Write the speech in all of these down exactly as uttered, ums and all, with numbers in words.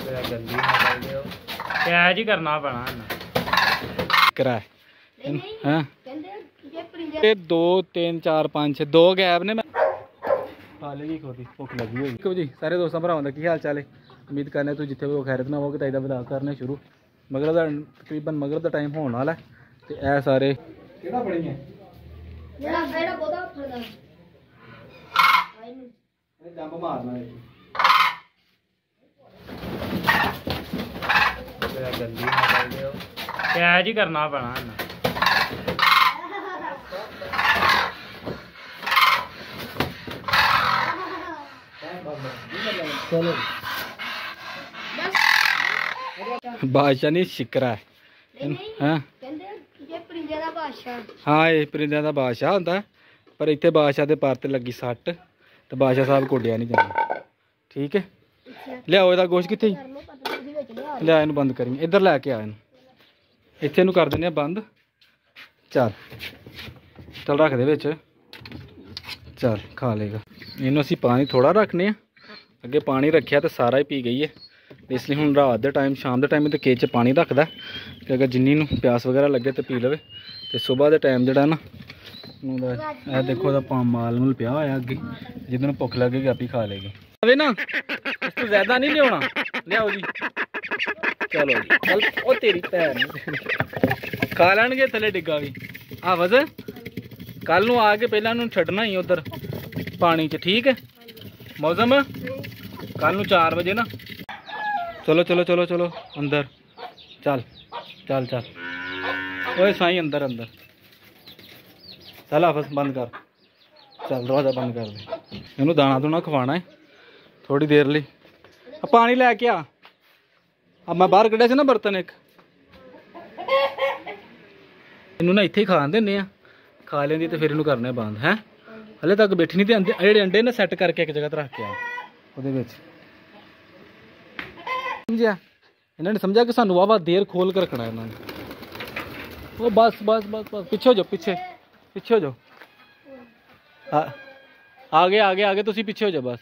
Catch ही करना पैना करा हाँ दो तीन चार पाँच छे दो गैप ने मैं खा लेगी खोती भुख लगी हुई जी। सारे दोस्तों भरावां दा की हाल चाल है। उम्मीद करने तू जिथे भी खैरत ना हो तो इहदा वधा करने शुरू मगरब का तकरीबन मगरब का टाइम होने वाला है। तो यह सारे केड़ा बड़ी है जंप मारना कैच ही करना पैना चलो बादशाह नहीं शिकरा है हाँ हाँ ये परिंदे का बादशाह होंदा पर इतने बादशाह के पर लगी सट तो बादशाह साहब कोडिया नहीं जाना ठीक है। लियाओ इसका गोश्त कितने लिया इन बंद करी इधर लैके आ इतने कर दें बंद चल चल रख दे विच चल खा लेगा इनू असी पानी थोड़ा रखने अगे पानी रखा तो सारा ही पी गई है इसलिए हूँ रात के टाइम शाम के टाइम तो केज च पानी रखता कि अगर जिन्नी प्यास वगैरह लगे तो पी लवे तो सुबह के टाइम जोड़ा ना यह देखो माल मूल पिया होया अगे जिदन भुख लगेगी आप ही खा लेगी अबे ना इस तो ज्यादा नहीं लिया लियाओ जी चलो जी चल ओ तेरी भैन खा लैणगे थले डिग्गा भी हवज कल नूं आके पहला नूं छड्डना ही उधर पानी च ठीक है मौसम कल नूं चार बजे ना चलो चलो चलो चलो अंदर चल चल चल ओए साईं अंदर अंदर चल आपस बंद कर चल दरवाजा बंद कर दे इनू दाना दूना खवाना है थोड़ी देर ली पानी लैके आ अब मैं बाहर कढ़िया से ना बर्तन एक इनू ना इत्थे ही खान देने खा लेंदी तो फिर इनू करने बंद है हले तक बैठी नहीं तो अंडे जेडे अंडे ना सैट करके एक जगह रख के आ ਉਹਦੇ ਵਿੱਚ समझा इन्होंने समझा कि सानू वावा देर खोल कर रखना है इन्होंने वो बस बस बस बस पीछे हो जाओ पीछे पीछे हो जाओ आगे आगे आगे तुसी पीछे हो जाओ बस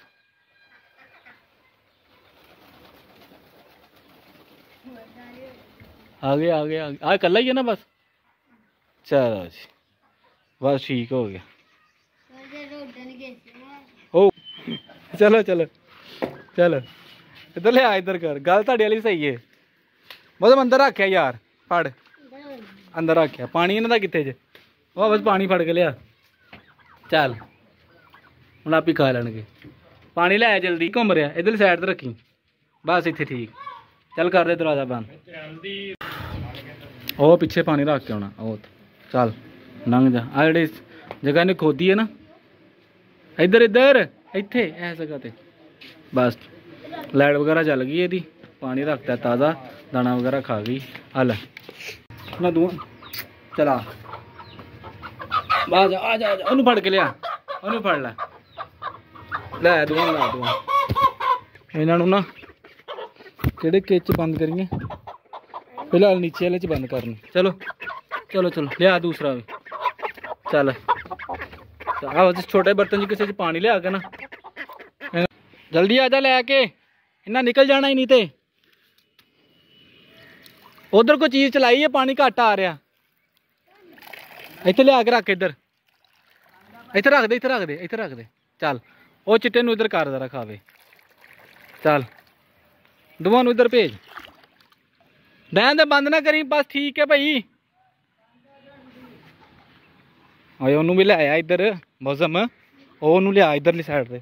आगे आगे आगे आ कल ही है ना बस चलो जी बस ठीक हो गया ओ चलो चलो चलो इधर ले आ इधर कर गल ताड़ी वाली सही है मतलब अंदर रखिया यार फड़ अंदर रखिया पानी इन्हों का कितने ज वह बस पानी फड़ के लिया चल हम आप ही खा लैनगे पानी लिया जल्दी घूम रहा इधर साइड तो रखी बस इतने ठीक चल कर दे दरवाजा बंद ओ पिछे पानी रख के आना ओ चल लंघ जा आ जी जगह ने खोदी है ना इधर इधर इत्थे ऐ जगह ते बस लाइट वगैरह चल गई है पानी रखता है ताज़ा दाना वगैरह खा गई हल ना दूँ चला आ जा आ जा ओनू फड़ के लिया ओनू फड़ लै लै दूँ लै दूँ इन्हों ना किहड़े केच बंद करिए फिलहाल नीचे वाले च बंद करने चलो चलो चलो लिया दूसरा भी चल आओ छोटे बर्तन च किसी पानी लिया के ना जल्दी आ जा लैके इन्ना निकल जाना ही नहीं ते उधर कोई चीज चलाई है पानी घट आ रहा इतने लिया के रख इधर इतने रख दे इतने रख दे इतने रख दे चल वो चिट्टे नूं इधर कर जरा खावे चल दोवां नूं इधर भेज बहन दे बंद ना करी बस ठीक है भाई आए ओनू भी लिया इधर मौसम ओनू लिया इधरली साइड से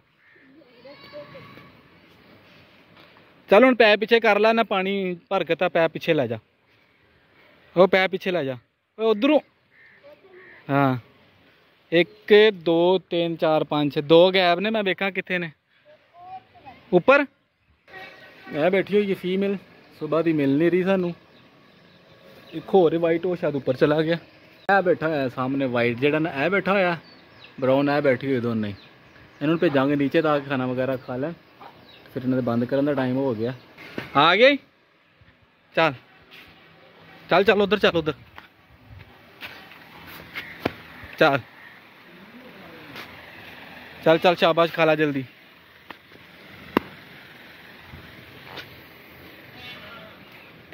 चल हम पैप पिछे कर ला ना पानी भर के तो पैप पिछे लै जा वो पैप पिछे लै जा उधरों हाँ एक दो तीन चार पाँच छे दो गैप ने मैं देखा कितने ने ऊपर मैं बैठी हुई है फीमेल सुबह की मिल नहीं रही सानू एक होर वाइट वो शायद ऊपर चला गया ए बैठा होया सामने वाइट जेड़ा ना ए बैठा होया ब्राउन ए बैठी हुई दोनों ही इन्होंने भेजांगे नीचे ताकि खाना वगैरह खा लें फिर इन्होंने बंद करने का टाइम हो गया आ गए चल चल चल उधर चल उधर चल चल चल शाबाश खा ला जल्दी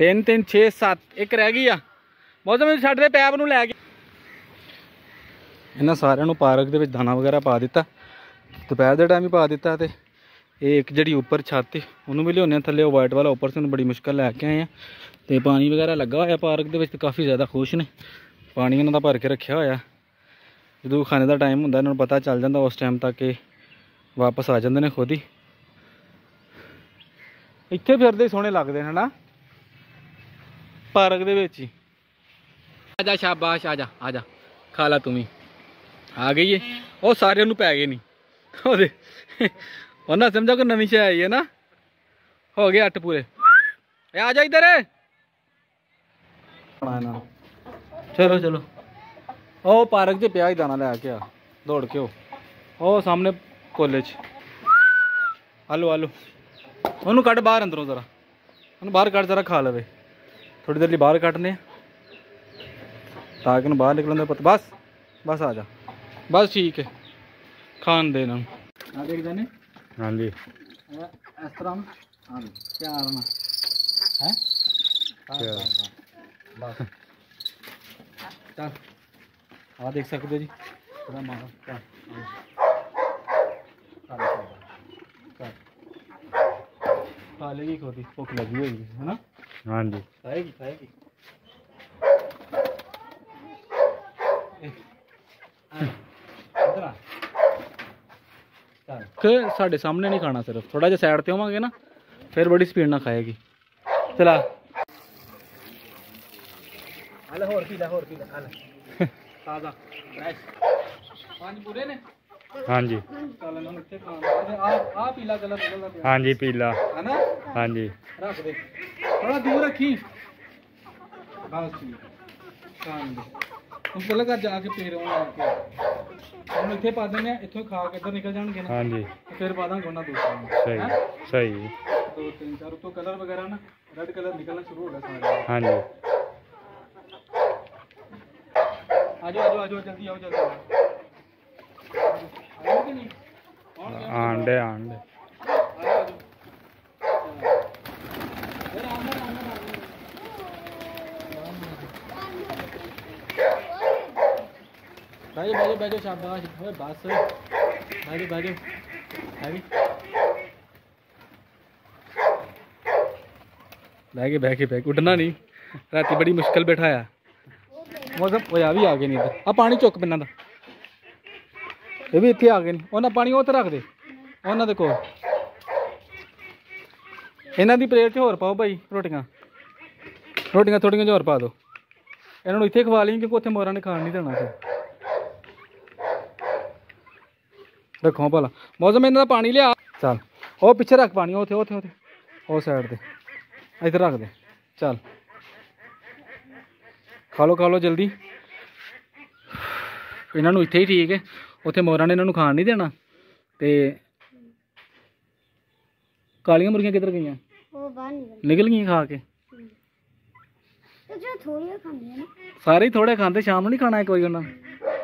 तीन तीन छे सत्त एक रह गई आ। मौसम छड्ड दे पैप नूं लै गया। इन्हां सारिਆਂ ਨੂੰ पार्क ਦੇ ਵਿੱਚ दाना वगैरह पा दिता, दोपहर के टाइम ही पा दिता। तो ये एक जी उपर छत उन्होंने भी लिया थले वाइट वाला उपर से बड़ी मुश्किल लैके आए हैं। तो पानी वगैरह लगा हुआ पार्क के काफ़ी ज़्यादा खुश ने, पानी इन्हों का भर के रखा होया। जो खाने का टाइम होंगे इन्होंने पता चल जाता उस टाइम तक कि वापस आ जाते हैं खुद ही। इत्थे फिरदे सोहने लगते हैं ना पार्क के। आजा शाबाश आजा आजा खा ला तू भी आ गई है। वो सारे पै गए नहीं उन्हें समझा कोई नवी शह आई है ना, हो गए अट्ठ पूरे। आ जा इधर चलो चलो। ओ पार्क च पिया ही दाना लैके आ दौड़ के ओ सामने कॉलेज। आलो आलो ओनू कट बाहर अंदरों जरा, ओनू बाहर कट जरा खा लवे। थोड़ी देर लिए बाहर कटने ताकि बाहर निकलने पता। बस बस आ जा बस ठीक है खान दे इन्होंने। हाँ देख देने हाँ जी इस तरह हाँ प्यार ना है बस चल हाँ देख सकते जी थोड़ा मारो चल खा लेगी खुद ही भुख लगी होगी है ना। हाँ जी खाएगी खाएगी। साढ़े सामने नहीं खाना, सिर्फ थोड़ा जा साइड ते होवांगे ना फिर बड़ी स्पीड ना खाएगी। चला आले होर पी ले होर पी ले आले ताजा फ्रेश पांच पूरे ने। हाँ जी चल ना इत्थे खान आ आ पीला कलर निकलदा। हाँ जी पीला है ना। हाँ जी रख दे थोड़ा दूर रखी बस ठीक खान दे। हम पहले घर जाके फिर हम इतने पा दें इतों खा के इधर निकल जाएंगे ना। हाँ जी फिर पा देंगे उन्होंने दूसरा। सही सही दो तीन चार तो कलर वगैरह ना रेड कलर निकलना शुरू हो गया सारे। हाँ जी आ जाओ आ जाओ आ जाओ जल्दी आओ जल्दी आओ कि नहीं आंडे आंडे बैठो बैठो बैठो शाबाश बस बैठो बैठो बह गए बह के बह उठना नहीं राती बड़ी मुश्किल बैठाया मौसम वो आ भी आ गए नहीं इधर आ पानी चुक पिना ये भी इतने आ गए नहीं उन्हें पानी वो तो रख दे उन्होंने कोल इन्हों की प्लेट च होर पाओ भाई रोटियां रोटियां थोड़ियां जो होर पा दो इन्होंने इतने खवा ली क्योंकि उत्थे मोरा ने खान नहीं देना फिर रखो भला मौसम इन्हों का पानी लिया चल वो पिछे रख पानी उथे उथे उथे उस साइड से इधर रख दे चल खा लो खा लो जल्दी इन्हों इत्थे ही ठीक है उत्थे मोरा ने इन्हों खान नहीं देना। तो कालियां मुर्गियां किधर गई निकल गई खा के सारे ही थोड़े खाते शाम नहीं खाना है कोई उन्होंने